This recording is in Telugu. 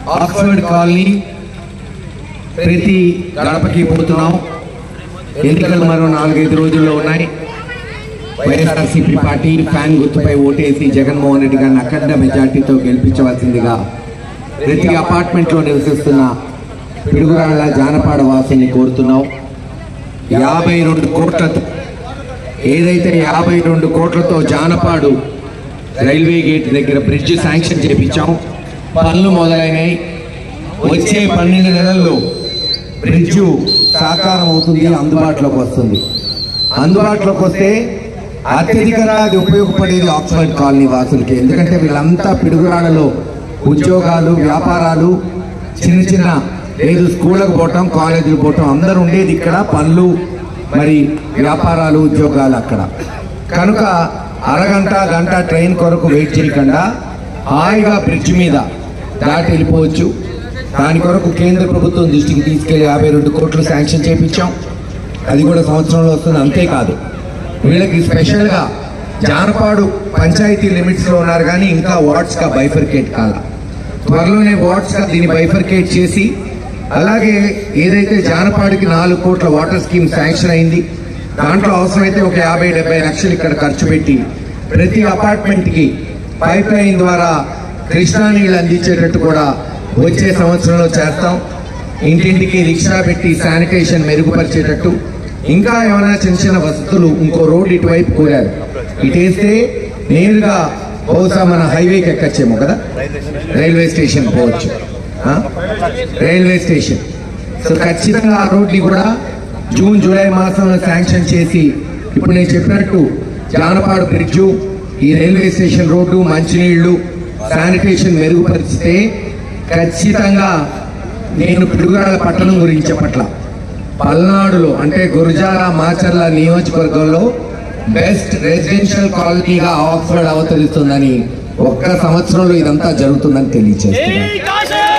ఆక్స్ఫర్డ్ కాలనీ ప్రతి గడపకి పోతున్నాం. ఎన్నికలు మరో 4-5 రోజుల్లో ఉన్నాయి. వైఎస్ఆర్సీపీ పార్టీ ఫ్యాన్ గుర్తుపై ఓటేసి జగన్మోహన్ రెడ్డి గారిని అఖండ మెజార్టీతో గెలిపించవలసిందిగా ప్రతి అపార్ట్మెంట్లో నివసిస్తున్న పిడుగురాళ్ల జానపాడ వాసుల్ని కోరుతున్నాం. 52 కోట్లతో ఏదైతే 52 కోట్లతో జానపాడు రైల్వే గేట్ దగ్గర బ్రిడ్జ్ శాంక్షన్ చేపించాం. పనులు మొదలైనాయి. వచ్చే 12 నెలల్లో బ్రిడ్జు సాకారం అవుతుంది, అందుబాటులోకి వస్తుంది. అందుబాటులోకి వస్తే అత్యధికంగా అది ఉపయోగపడేది ఆక్స్ఫర్డ్ కాలనీ వాసులకి. ఎందుకంటే వీళ్ళంతా పిడుగురాళ్లలో ఉద్యోగాలు, వ్యాపారాలు, చిన్న లేదు స్కూళ్ళకు పోవటం, కాలేజీలకు పోవటం, అందరూ ఉండేది ఇక్కడ. పనులు, మరి వ్యాపారాలు, ఉద్యోగాలు అక్కడ. కనుక అరగంట గంట ట్రైన్ కొరకు వెయిట్ చేయకుండా హాయిగా బ్రిడ్జ్ మీద దాటి వెళ్ళిపోవచ్చు. దాని కొరకు కేంద్ర ప్రభుత్వం దృష్టికి తీసుకెళ్లి 52 కోట్లు శాంక్షన్ చేయించాం. అది కూడా సంవత్సరంలో వస్తుంది. అంతేకాదు వీళ్ళకి స్పెషల్గా జానపాడు పంచాయతీ లిమిట్స్లో ఉన్నారు కానీ ఇంకా వార్డ్స్గా బైఫర్కేట్ కాల. త్వరలోనే వార్డ్స్గా దీన్ని బైఫర్కేట్ చేసి, అలాగే ఏదైతే జానపాడుకి 4 కోట్ల వాటర్ స్కీమ్ శాంక్షన్ అయింది, దాంట్లో అవసరమైతే ఒక 50-70 లక్షలు ఇక్కడ ఖర్చు పెట్టి ప్రతి అపార్ట్మెంట్కి పైప్ లైన్ ద్వారా కృష్ణా నీళ్ళు అందించేటట్టు కూడా వచ్చే సంవత్సరంలో చేస్తాం. ఇంటింటికి రిక్షా పెట్టి శానిటేషన్ మెరుగుపరిచేటట్టు, ఇంకా ఏమైనా చిన్న వసతులు, ఇంకో రోడ్డు ఇటువైపు కోరారు. ఇటేస్తే నేరుగా బహుశా మన హైవేకి ఎక్కచ్చేమో కదా, రైల్వే స్టేషన్ పోవచ్చు. Railway station. సో ఖచ్చితంగా ఆ రోడ్ని కూడా జూన్ జూలై మాసంలో శాంక్షన్ చేసి, ఇప్పుడు నేను చెప్పినట్టు జానపాడు బ్రిడ్జు, ఈ రైల్వే స్టేషన్ రోడ్డు, మంచినీళ్లు, శానిటేషన్ మెరుగుపరిస్తే ఖచ్చితంగా నేను పిడుగురాళ్ల పట్టణం గురించి చెప్పట్ల, పల్నాడులో అంటే గురజాల, మాచర్ల నియోజకవర్గంలో బెస్ట్ రెసిడెన్షియల్ కాలనీగా ఆక్స్ఫర్డ్ అవతరిస్తుందని, ఒక్క సంవత్సరంలో ఇదంతా జరుగుతుందని తెలియజేస్తున్నాను.